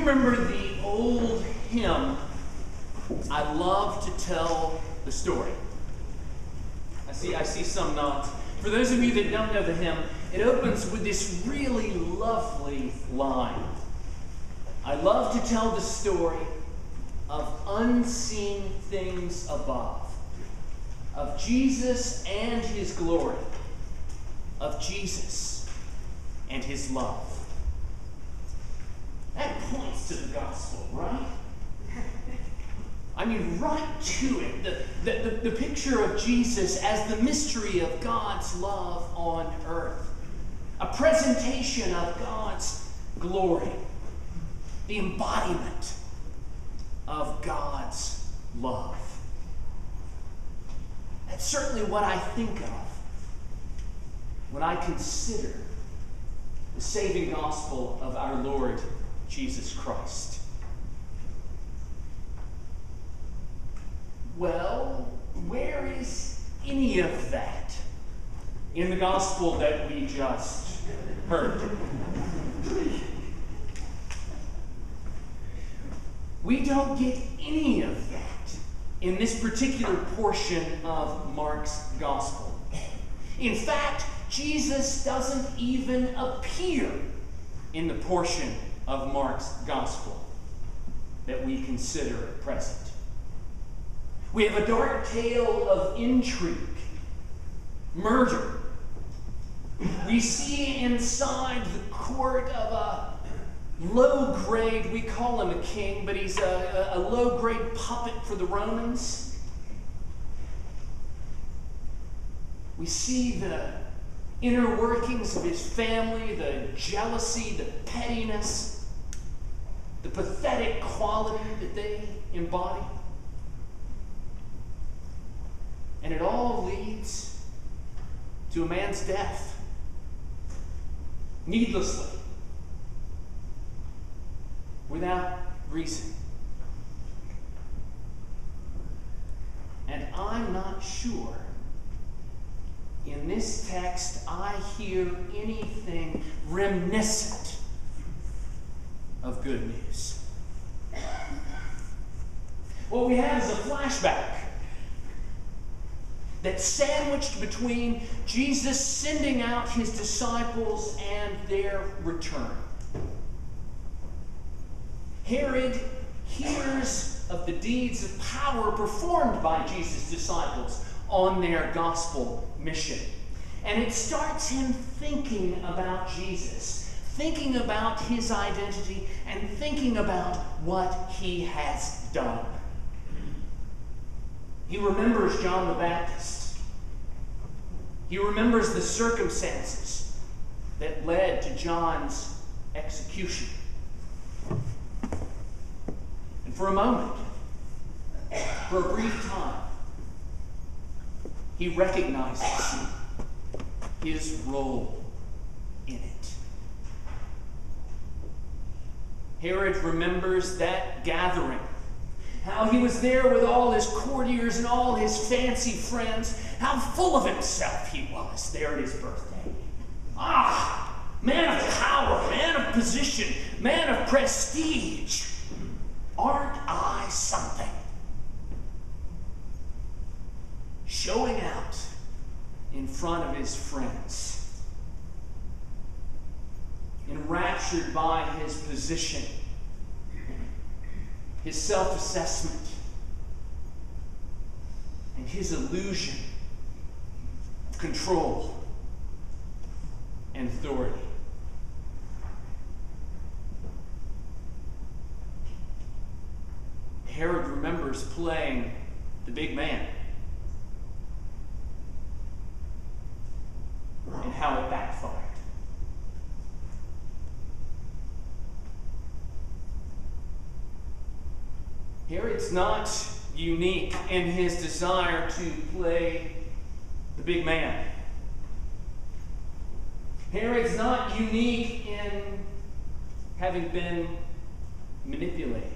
remember the old hymn, "I love to tell the story"? I see some nods. For those of you that don't know the hymn, it opens with this really lovely line. "I love to tell the story of unseen things above, of Jesus and his glory, of Jesus and his love." That points to the gospel, right? I mean, right to it. The picture of Jesus as the mystery of God's love on earth. A presentation of God's glory. The embodiment of God's love. That's certainly what I think of when I consider the saving gospel of our Lord Jesus Christ. Well, where is any of that in the gospel that we just heard? We don't get any of that in this particular portion of Mark's gospel. In fact, Jesus doesn't even appear in the portion of Mark's gospel that we consider at present. We have a dark tale of intrigue, murder. We see inside the court of a low-grade, we call him a king, but he's a low-grade puppet for the Romans. We see the inner workings of his family, the jealousy, the pettiness, the pathetic quality that they embody. And it all leads to a man's death, needlessly, without reason. And I'm not sure in this text I hear anything reminiscent of good news. What we have is a flashback that's sandwiched between Jesus sending out his disciples and their return. Herod hears of the deeds of power performed by Jesus' disciples on their gospel mission. And it starts him thinking about Jesus, thinking about his identity, and thinking about what he has done. He remembers John the Baptist. He remembers the circumstances that led to John's execution. And for a moment, for a brief time, he recognizes his role in it. Herod remembers that gathering. How he was there with all his courtiers and all his fancy friends. How full of himself he was there at his birthday. Ah, man of power, man of position, man of prestige. Aren't I something? Showing out in front of his friends. Enraptured by his position. His self-assessment, and his illusion of control and authority. Herod remembers playing the big man and how it backfired. Herod's not unique in his desire to play the big man. Herod's not unique in having been manipulated.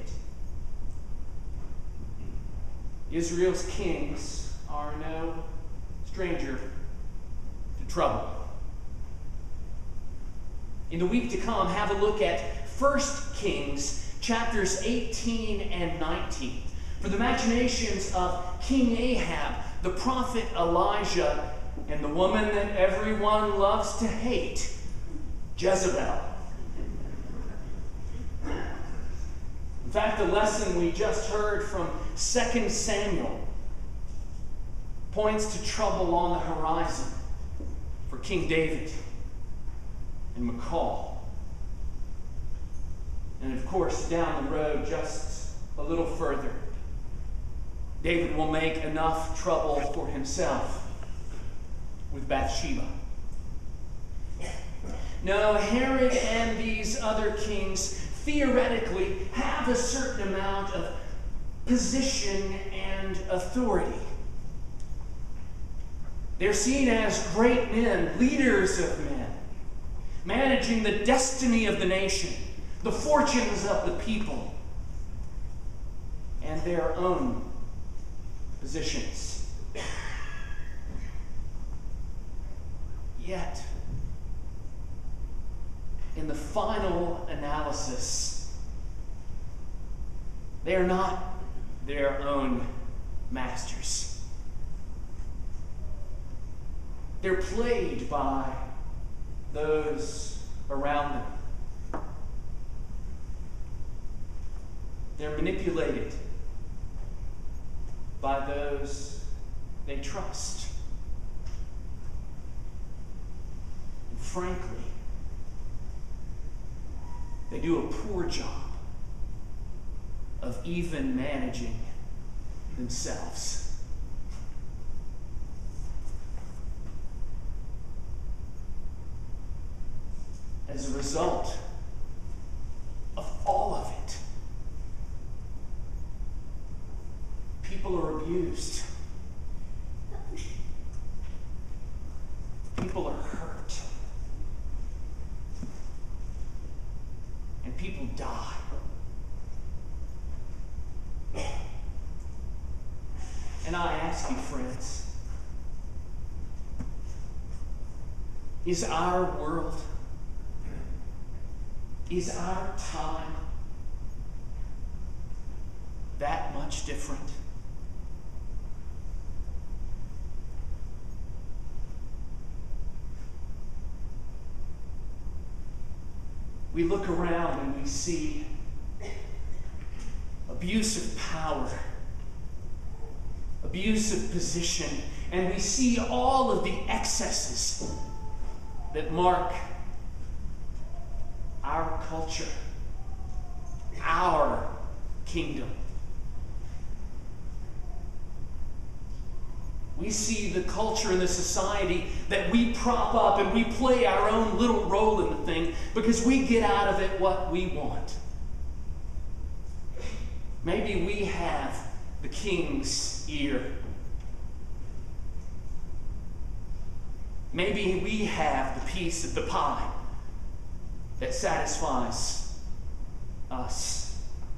Israel's kings are no stranger to trouble. In the week to come, have a look at 1 Kings chapters 18 and 19. For the machinations of King Ahab, the prophet Elijah, and the woman that everyone loves to hate, Jezebel. In fact, the lesson we just heard from 2 Samuel points to trouble on the horizon for King David and Michal. And of course, down the road, just a little further, David will make enough trouble for himself with Bathsheba. No, Herod and these other kings theoretically have a certain amount of position and authority. They're seen as great men, leaders of men, managing the destiny of the nation, the fortunes of the people, and their own positions. Yet, in the final analysis, they are not their own masters. They're played by those around them. They're manipulated by those they trust. And frankly, they do a poor job of even managing themselves. As a result of all of it, people are abused. People are hurt. And people die. And I ask you, friends, is our world, is our time that much different? We look around and we see abuse of power, abuse of position, and we see all of the excesses that mark our culture, our kingdom. We see the culture and the society that we prop up, and we play our own little role in the thing because we get out of it what we want. Maybe we have the king's ear. Maybe we have the piece of the pie that satisfies us.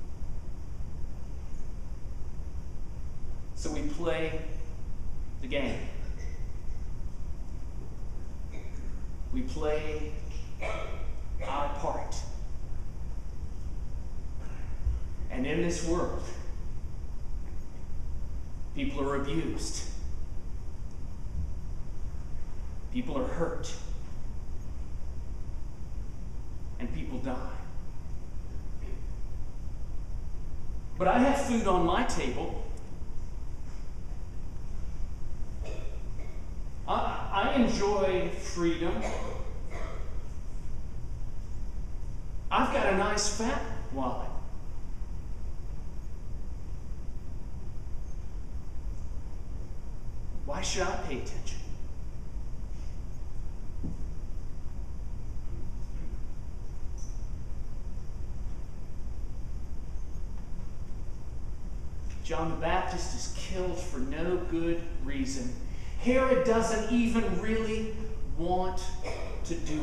So we play the game. We play our part. And in this world, people are abused. People are hurt. And people die. But I have food on my table. I enjoy freedom. I've got a nice fat wallet. Why should I pay attention? John the Baptist is killed for no good reason. Herod doesn't even really want to do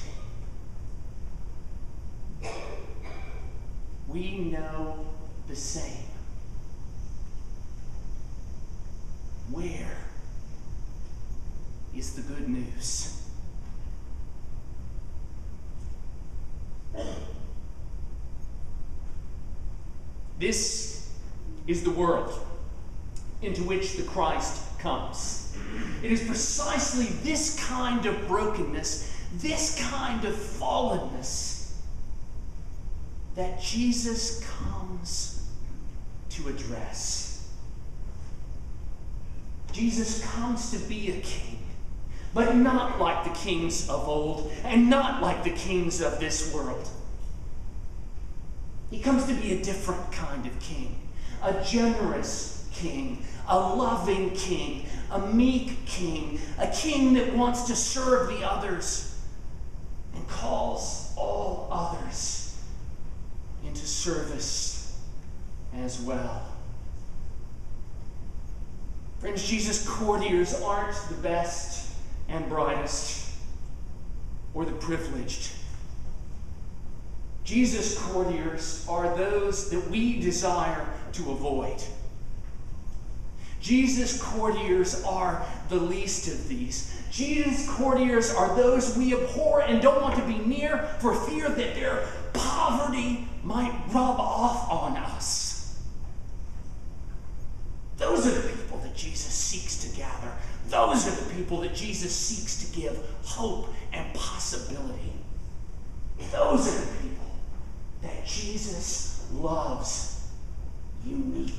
it. We know the same. Where is the good news? This is the world into which the Christ comes. It is precisely this kind of brokenness, this kind of fallenness, that Jesus comes to address. Jesus comes to be a king, but not like the kings of old, and not like the kings of this world. He comes to be a different kind of king, a generous king, a loving king, a meek king, a king that wants to serve the others and calls all others into service as well. Friends, Jesus' courtiers aren't the best and brightest or the privileged. Jesus' courtiers are those that we desire to avoid. Jesus' courtiers are the least of these. Jesus' courtiers are those we abhor and don't want to be near for fear that their poverty might rub off on us. Those are the people that Jesus seeks to gather. Those are the people that Jesus seeks to give hope and possibility. Those are the people that Jesus loves uniquely.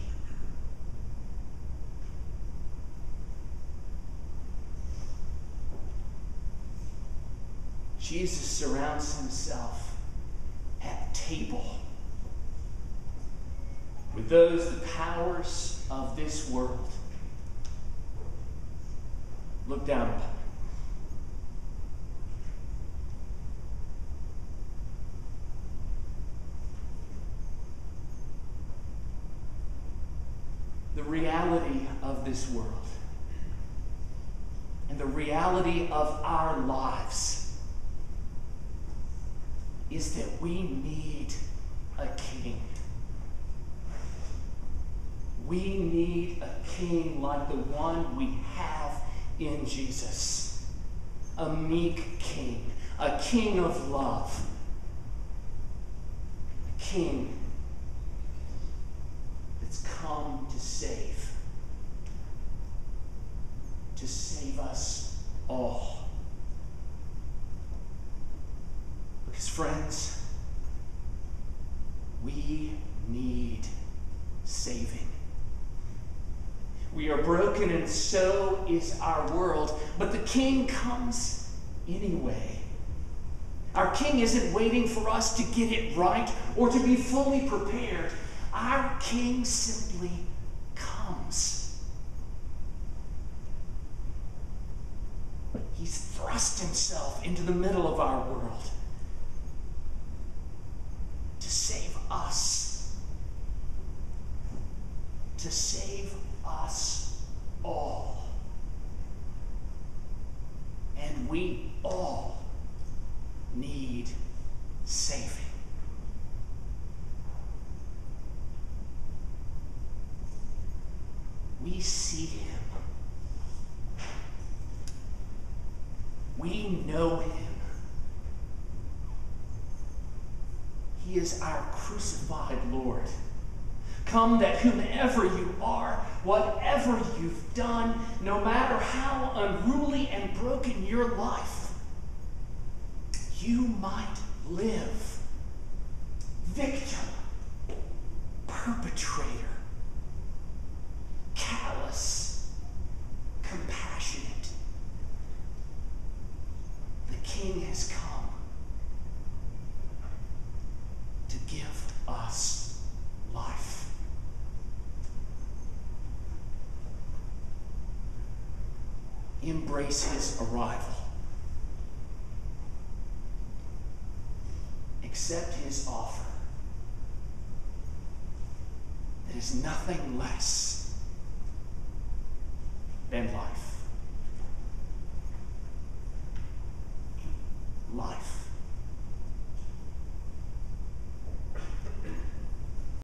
Jesus surrounds himself at table with those the powers of this world look down upon. The reality of this world and the reality of our lives is that we need a king. We need a king like the one we have in Jesus. A meek king, a king of love, a king that's come to save us all. Because friends, we need saving. We are broken and so is our world, but the King comes anyway. Our King isn't waiting for us to get it right or to be fully prepared. Our King simply comes. He's thrust himself into the middle of our world to save us. To save us all. And we all need saving. We see him. We know him. He is our crucified Lord. Come that whomever you are, whatever you've done, no matter how unruly and broken your life, you might live. Victim, perpetrator, callous, compassionate. The King has come to give us life. Embrace his arrival. Accept his offer that is nothing less than life.